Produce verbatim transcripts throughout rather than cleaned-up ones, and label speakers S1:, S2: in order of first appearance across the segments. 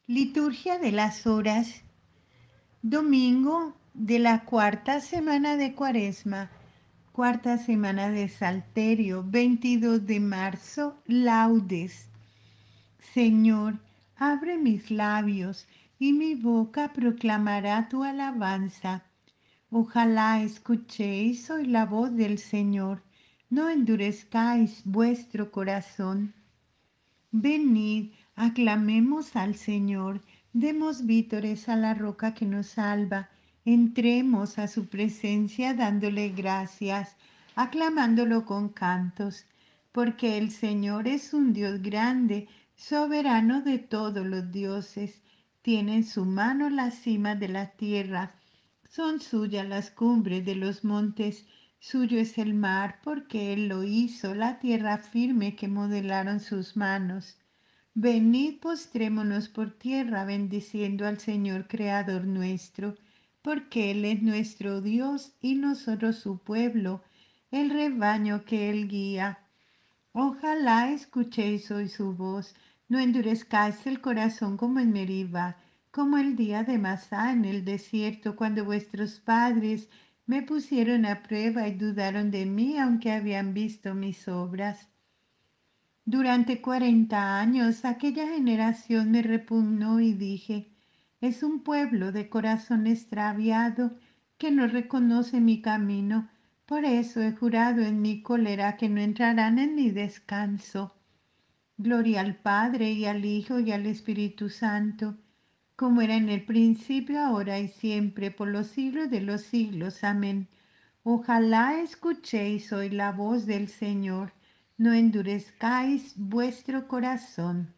S1: Liturgia de las Horas, domingo de la cuarta semana de Cuaresma, cuarta semana de Salterio, veintidós de marzo, Laudes. Señor, abre mis labios y mi boca proclamará tu alabanza. Ojalá escuchéis hoy la voz del Señor, no endurezcáis vuestro corazón. Venid, aclamemos al Señor, demos vítores a la roca que nos salva, entremos a su presencia dándole gracias, aclamándolo con cantos, porque el Señor es un Dios grande, soberano de todos los dioses, tiene en su mano las cimas de la tierra, son suyas las cumbres de los montes, suyo es el mar, porque Él lo hizo, la tierra firme que modelaron sus manos. Venid, postrémonos por tierra, bendiciendo al Señor Creador nuestro, porque Él es nuestro Dios y nosotros su pueblo, el rebaño que Él guía. Ojalá escuchéis hoy su voz, no endurezcáis el corazón como en Meriba, como el día de Masá en el desierto, cuando vuestros padres me pusieron a prueba y dudaron de mí, aunque habían visto mis obras. Durante cuarenta años aquella generación me repugnó y dije, es un pueblo de corazón extraviado que no reconoce mi camino. Por eso he jurado en mi cólera que no entrarán en mi descanso. Gloria al Padre y al Hijo y al Espíritu Santo, como era en el principio, ahora y siempre, por los siglos de los siglos. Amén. Ojalá escuchéis hoy la voz del Señor, no endurezcáis vuestro corazón.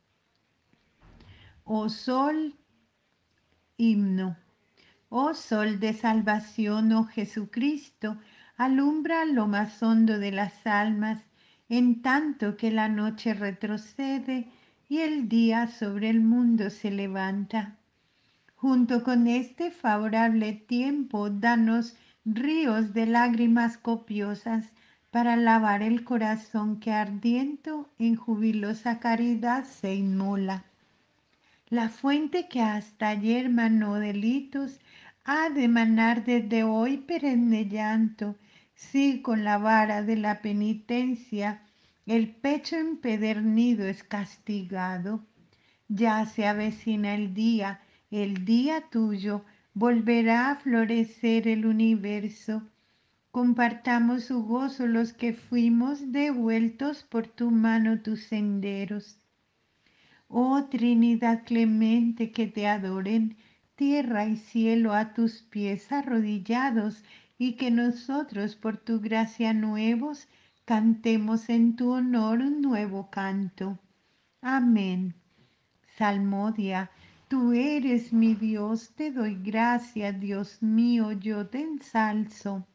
S1: Oh sol, himno. Oh sol de salvación, oh Jesucristo, alumbra lo más hondo de las almas, en tanto que la noche retrocede y el día sobre el mundo se levanta. Junto con este favorable tiempo, danos ríos de lágrimas copiosas para lavar el corazón que ardiendo en jubilosa caridad se inmola. La fuente que hasta ayer manó delitos ha de manar desde hoy perenne llanto, si con la vara de la penitencia el pecho empedernido es castigado. Ya se avecina el día, el día tuyo, volverá a florecer el universo. Compartamos su gozo los que fuimos devueltos por tu mano tus senderos. Oh Trinidad clemente, que te adoren tierra y cielo a tus pies arrodillados, y que nosotros por tu gracia nuevos cantemos en tu honor un nuevo canto. Amén. Salmodia, tú eres mi Dios, te doy gracias, Dios mío, yo te ensalzo.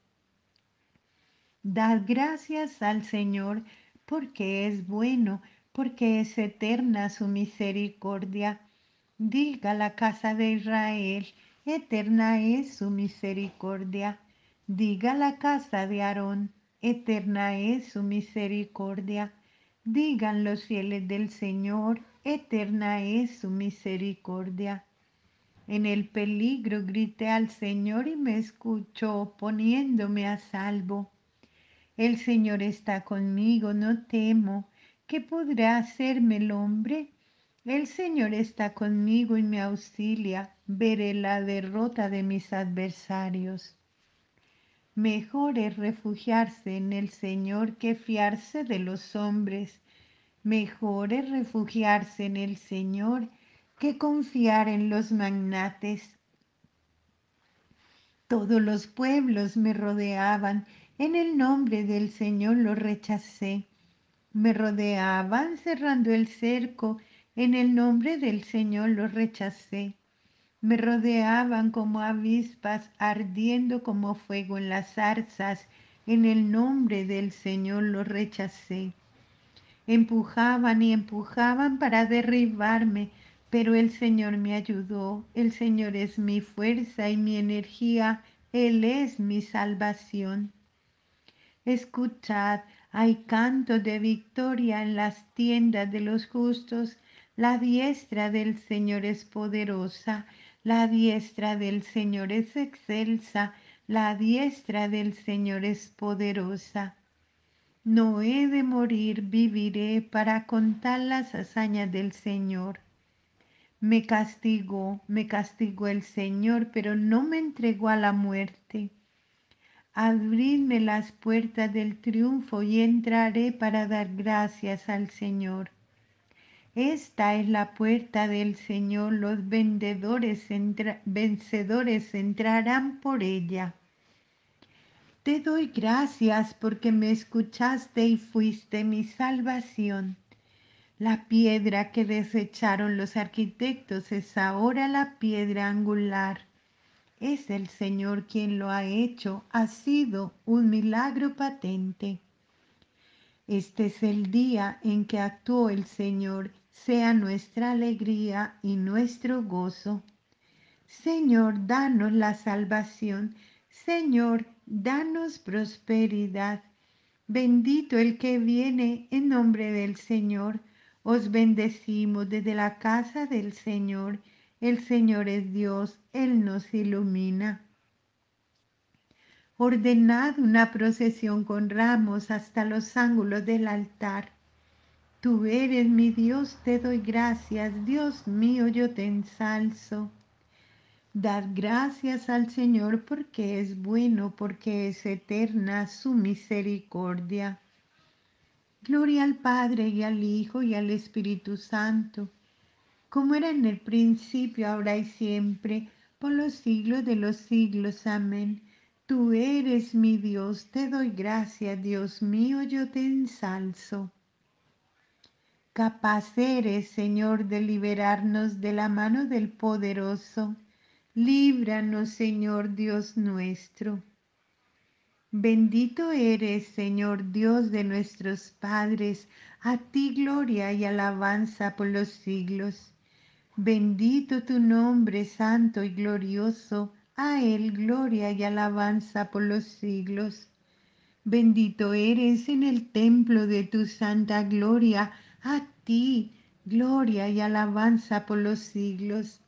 S1: Dad gracias al Señor, porque es bueno, porque es eterna su misericordia. Diga la casa de Israel, eterna es su misericordia. Diga la casa de Aarón, eterna es su misericordia. Digan los fieles del Señor, eterna es su misericordia. En el peligro grité al Señor y me escuchó, poniéndome a salvo. El Señor está conmigo, no temo. ¿Qué podrá hacerme el hombre? El Señor está conmigo y me auxilia. Veré la derrota de mis adversarios. Mejor es refugiarse en el Señor que fiarse de los hombres. Mejor es refugiarse en el Señor que confiar en los magnates. Todos los pueblos me rodeaban, en el nombre del Señor los rechacé. Me rodeaban cerrando el cerco, en el nombre del Señor los rechacé. Me rodeaban como avispas, ardiendo como fuego en las zarzas, en el nombre del Señor los rechacé. Empujaban y empujaban para derribarme, pero el Señor me ayudó. El Señor es mi fuerza y mi energía. Él es mi salvación. Escuchad, hay canto de victoria en las tiendas de los justos. La diestra del Señor es poderosa, la diestra del Señor es excelsa, la diestra del Señor es poderosa. No he de morir, viviré para contar las hazañas del Señor. Me castigó, me castigó el Señor, pero no me entregó a la muerte. Abridme las puertas del triunfo y entraré para dar gracias al Señor. Esta es la puerta del Señor, los vendedores entra- vencedores entrarán por ella. Te doy gracias porque me escuchaste y fuiste mi salvación. La piedra que desecharon los arquitectos es ahora la piedra angular. Es el Señor quien lo ha hecho, ha sido un milagro patente. Este es el día en que actuó el Señor, sea nuestra alegría y nuestro gozo. Señor, danos la salvación. Señor, danos prosperidad. Bendito el que viene en nombre del Señor. Os bendecimos desde la casa del Señor. El Señor es Dios, Él nos ilumina. Ordenad una procesión con ramos hasta los ángulos del altar. Tú eres mi Dios, te doy gracias, Dios mío, yo te ensalzo. Dad gracias al Señor porque es bueno, porque es eterna su misericordia. Gloria al Padre y al Hijo y al Espíritu Santo, como era en el principio, ahora y siempre, por los siglos de los siglos. Amén. Tú eres mi Dios, te doy gracias, Dios mío, yo te ensalzo. Capaz eres, Señor, de liberarnos de la mano del poderoso. Líbranos, Señor Dios nuestro. Bendito eres, Señor Dios de nuestros padres, a ti gloria y alabanza por los siglos. Bendito tu nombre, santo y glorioso, a él gloria y alabanza por los siglos. Bendito eres en el templo de tu santa gloria, a ti gloria y alabanza por los siglos.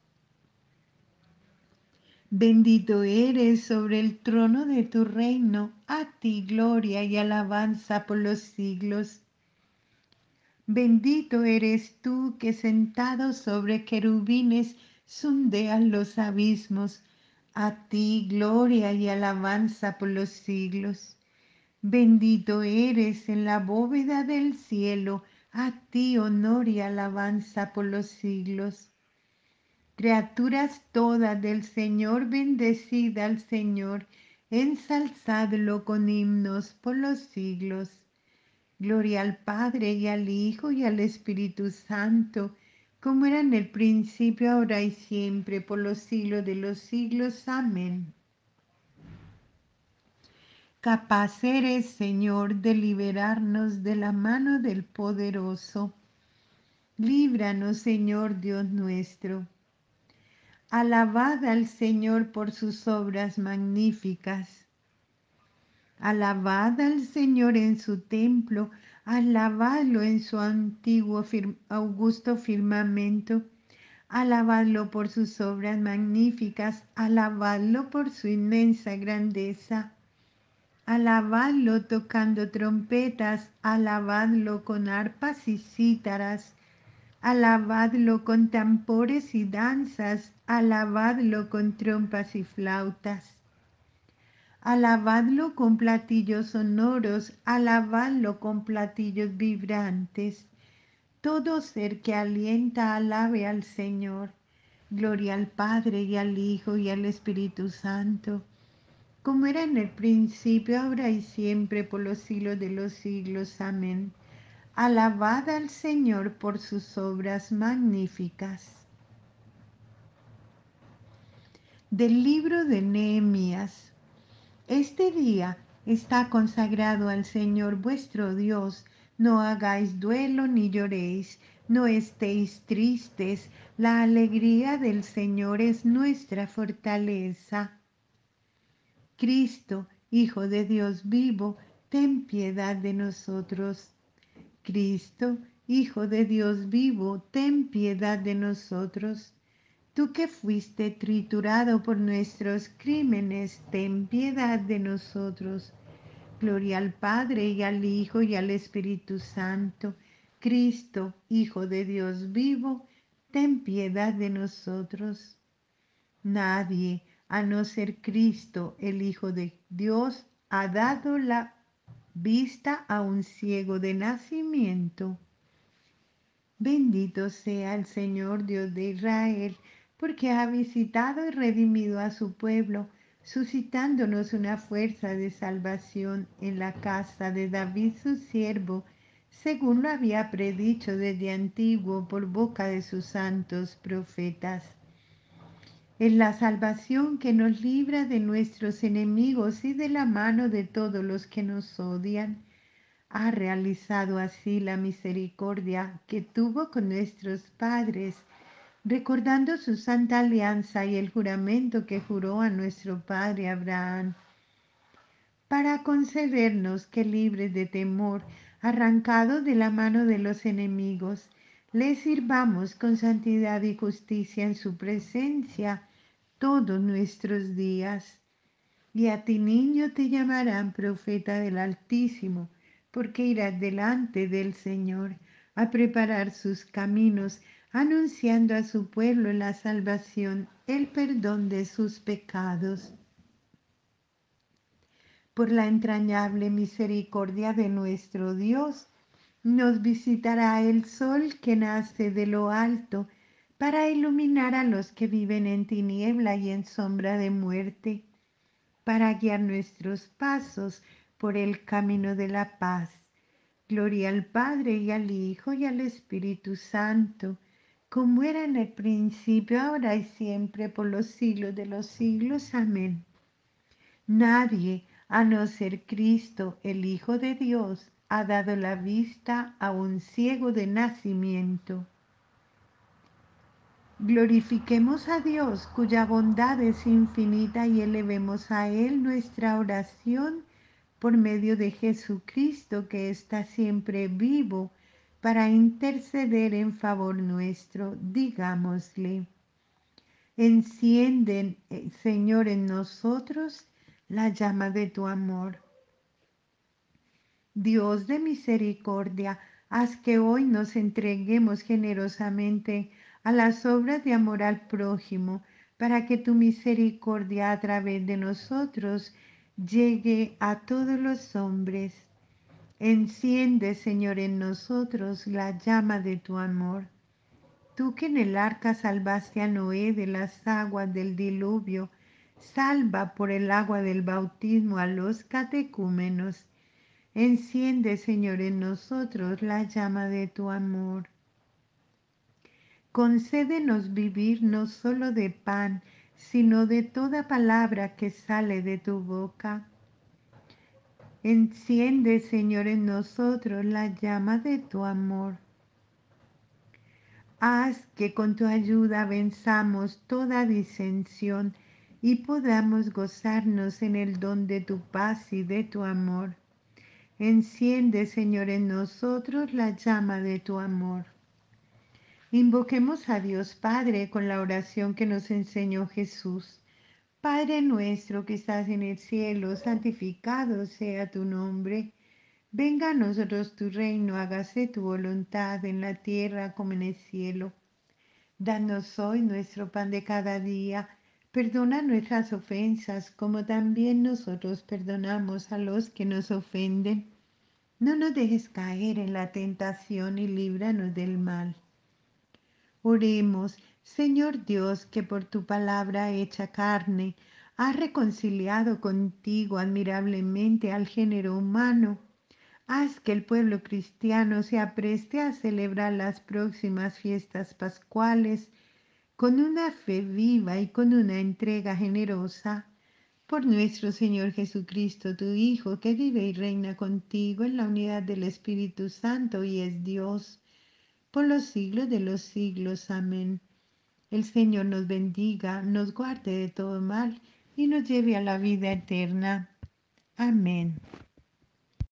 S1: Bendito eres sobre el trono de tu reino, a ti gloria y alabanza por los siglos. Bendito eres tú que sentado sobre querubines sondeas los abismos, a ti gloria y alabanza por los siglos. Bendito eres en la bóveda del cielo, a ti honor y alabanza por los siglos. Criaturas todas del Señor, bendecid al Señor, ensalzadlo con himnos por los siglos. Gloria al Padre y al Hijo y al Espíritu Santo, como era en el principio, ahora y siempre, por los siglos de los siglos. Amén. Capaz eres, Señor, de liberarnos de la mano del poderoso. Líbranos, Señor Dios nuestro. Alabad al Señor por sus obras magníficas. Alabad al Señor en su templo, alabadlo en su antiguo fir- augusto firmamento, alabadlo por sus obras magníficas, alabadlo por su inmensa grandeza, alabadlo tocando trompetas, alabadlo con arpas y cítaras, alabadlo con tambores y danzas, alabadlo con trompas y flautas. Alabadlo con platillos sonoros, alabadlo con platillos vibrantes. Todo ser que alienta, alabe al Señor. Gloria al Padre y al Hijo y al Espíritu Santo, como era en el principio, ahora y siempre, por los siglos de los siglos. Amén. Alabad al Señor por sus obras magníficas. Del libro de Nehemías. Este día está consagrado al Señor vuestro Dios. No hagáis duelo ni lloréis, no estéis tristes. La alegría del Señor es nuestra fortaleza. Cristo, Hijo de Dios vivo, ten piedad de nosotros. Cristo, Hijo de Dios vivo, ten piedad de nosotros. Tú que fuiste triturado por nuestros crímenes, ten piedad de nosotros. Gloria al Padre y al Hijo y al Espíritu Santo. Cristo, Hijo de Dios vivo, ten piedad de nosotros. Nadie, a no ser Cristo, el Hijo de Dios, ha dado la vista a un ciego de nacimiento. Bendito sea el Señor Dios de Israel, porque ha visitado y redimido a su pueblo, suscitándonos una fuerza de salvación en la casa de David su siervo, según lo había predicho desde antiguo por boca de sus santos profetas. Es la salvación que nos libra de nuestros enemigos y de la mano de todos los que nos odian. Ha realizado así la misericordia que tuvo con nuestros padres, recordando su santa alianza y el juramento que juró a nuestro padre Abraham, para concedernos que libres de temor, arrancados de la mano de los enemigos, le sirvamos con santidad y justicia en su presencia todos nuestros días. Y a ti, niño, te llamarán profeta del Altísimo, porque irás delante del Señor a preparar sus caminos, anunciando a su pueblo la salvación, el perdón de sus pecados. Por la entrañable misericordia de nuestro Dios, nos visitará el sol que nace de lo alto, para iluminar a los que viven en tiniebla y en sombra de muerte, para guiar nuestros pasos por el camino de la paz. Gloria al Padre y al Hijo y al Espíritu Santo, como era en el principio, ahora y siempre, por los siglos de los siglos. Amén. Nadie, a no ser Cristo, el Hijo de Dios, ha dado la vista a un ciego de nacimiento. Glorifiquemos a Dios, cuya bondad es infinita, y elevemos a Él nuestra oración por medio de Jesucristo, que está siempre vivo, para interceder en favor nuestro. Digámosle: enciende, Señor, en nosotros la llama de tu amor. Dios de misericordia, haz que hoy nos entreguemos generosamente a las obras de amor al prójimo, para que tu misericordia a través de nosotros llegue a todos los hombres. Enciende, Señor, en nosotros la llama de tu amor. Tú que en el arca salvaste a Noé de las aguas del diluvio, salva por el agua del bautismo a los catecúmenos. Enciende, Señor, en nosotros la llama de tu amor. Concédenos vivir no solo de pan, sino de toda palabra que sale de tu boca. Enciende, Señor, en nosotros la llama de tu amor. Haz que con tu ayuda venzamos toda disensión y podamos gozarnos en el don de tu paz y de tu amor. Enciende, Señor, en nosotros la llama de tu amor. Invoquemos a Dios Padre con la oración que nos enseñó Jesús. Padre nuestro que estás en el cielo, santificado sea tu nombre. Venga a nosotros tu reino, hágase tu voluntad en la tierra como en el cielo. Danos hoy nuestro pan de cada día. Perdona nuestras ofensas, como también nosotros perdonamos a los que nos ofenden. No nos dejes caer en la tentación y líbranos del mal. Oremos, Señor Dios, que por tu palabra hecha carne, has reconciliado contigo admirablemente al género humano. Haz que el pueblo cristiano se apreste a celebrar las próximas fiestas pascuales con una fe viva y con una entrega generosa. Por nuestro Señor Jesucristo, tu Hijo, que vive y reina contigo en la unidad del Espíritu Santo y es Dios, por los siglos de los siglos. Amén. El Señor nos bendiga, nos guarde de todo mal y nos lleve a la vida eterna. Amén.